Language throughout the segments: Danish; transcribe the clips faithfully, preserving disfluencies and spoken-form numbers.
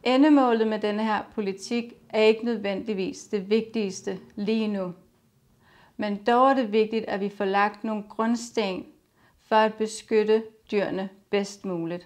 Endemålet med denne her politik er ikke nødvendigvis det vigtigste lige nu. Men dog er det vigtigt, at vi får lagt nogle grundsten for at beskytte dyrene bedst muligt.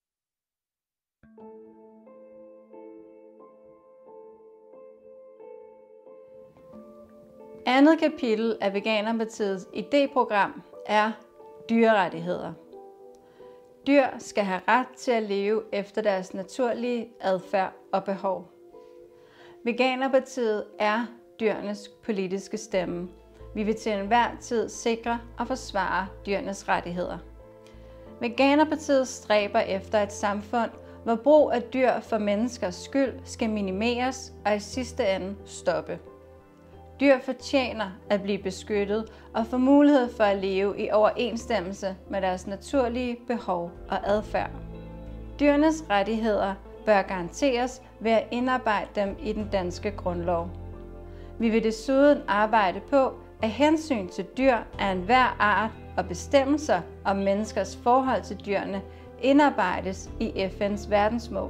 Andet kapitel af Veganerpartiets idéprogram er dyrerettigheder. Dyr skal have ret til at leve efter deres naturlige adfærd og behov. Veganerpartiet er dyrenes politiske stemme. Vi vil til enhver tid sikre og forsvare dyrenes rettigheder. Veganerpartiet stræber efter et samfund, hvor brug af dyr for menneskers skyld skal minimeres og i sidste ende stoppe. Dyr fortjener at blive beskyttet og få mulighed for at leve i overensstemmelse med deres naturlige behov og adfærd. Dyrenes rettigheder bør garanteres ved at indarbejde dem i den danske grundlov. Vi vil desuden arbejde på, at hensyn til dyr af enhver art og bestemmelser om menneskers forhold til dyrene indarbejdes i F N's verdensmål.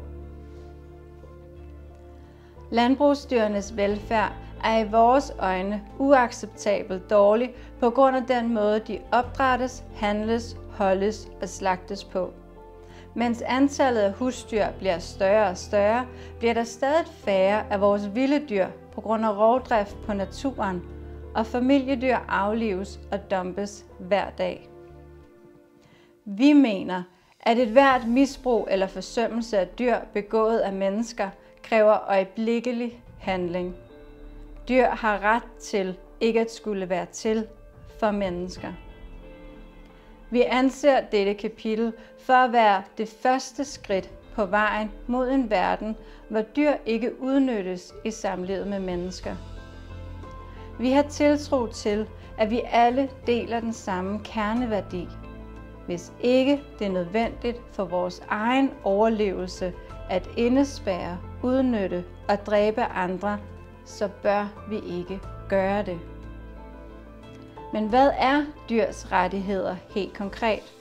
Landbrugsdyrenes velfærd er i vores øjne uacceptabelt dårlig på grund af den måde, de opdrættes, handles, holdes og slagtes på. Mens antallet af husdyr bliver større og større, bliver der stadig færre af vores vilde dyr på grund af rovdrift på naturen, og familiedyr aflives og dumpes hver dag. Vi mener, at et hvert misbrug eller forsømmelse af dyr begået af mennesker kræver øjeblikkelig handling. Dyr har ret til ikke at skulle være til for mennesker. Vi anser dette kapitel for at være det første skridt på vejen mod en verden, hvor dyr ikke udnyttes i samlivet med mennesker. Vi har tiltro til, at vi alle deler den samme kerneværdi. Hvis ikke det er nødvendigt for vores egen overlevelse at indespærre, udnytte og dræbe andre, så bør vi ikke gøre det. Men hvad er dyrs rettigheder helt konkret?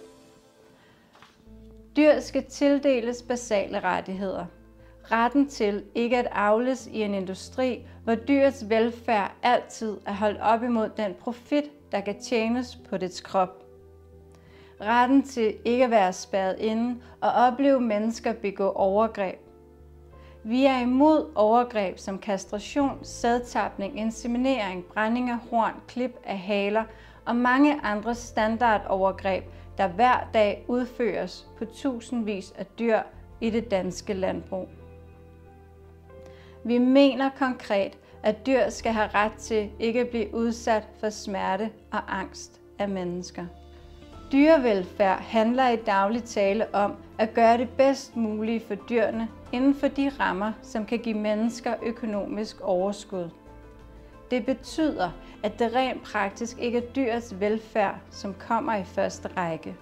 Dyr skal tildeles basale rettigheder. Retten til ikke at avles i en industri, hvor dyrets velfærd altid er holdt op imod den profit, der kan tjenes på dets krop. Retten til ikke at være spærret inde og opleve mennesker begå overgreb. Vi er imod overgreb som kastration, sædtapning, inseminering, brænding af horn, klip af haler og mange andre standardovergreb, der hver dag udføres på tusindvis af dyr i det danske landbrug. Vi mener konkret, at dyr skal have ret til ikke at blive udsat for smerte og angst af mennesker. Dyrevelfærd handler i daglig tale om at gøre det bedst mulige for dyrene inden for de rammer, som kan give mennesker økonomisk overskud. Det betyder, at det rent praktisk ikke er dyrets velfærd, som kommer i første række.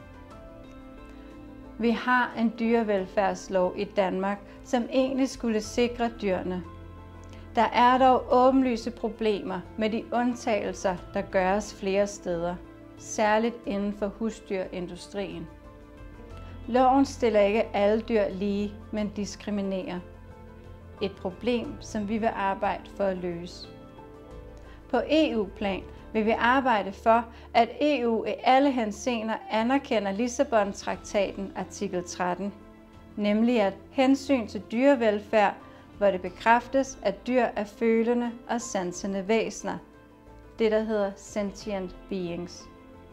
Vi har en dyrevelfærdslov i Danmark, som egentlig skulle sikre dyrene. Der er dog åbenlyse problemer med de undtagelser, der gøres flere steder, særligt inden for husdyrindustrien. Loven stiller ikke alle dyr lige, men diskriminerer. Et problem, som vi vil arbejde for at løse. På E U-plan vil vi arbejde for, at E U i alle henseender anerkender Lissabon-traktaten artikel tretten, nemlig at hensyn til dyrevelfærd, hvor det bekræftes, at dyr er følende og sansende væsener, det der hedder sentient beings.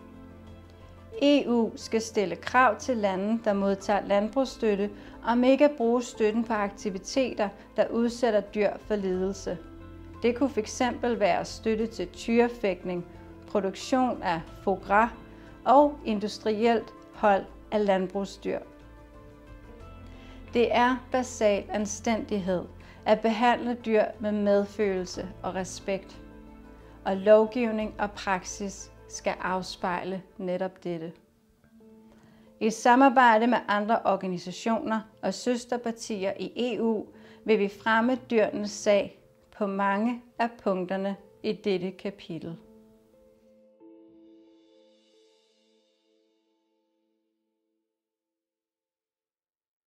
E U skal stille krav til lande, der modtager landbrugsstøtte, om ikke at bruge støtten på aktiviteter, der udsætter dyr for lidelse. Det kunne fx være støtte til tyrefægtning, produktion af foie gras og industrielt hold af landbrugsdyr. Det er basal anstændighed at behandle dyr med medfølelse og respekt, og lovgivning og praksis skal afspejle netop dette. I samarbejde med andre organisationer og søsterpartier i E U vil vi fremme dyrenes sag på mange af punkterne i dette kapitel.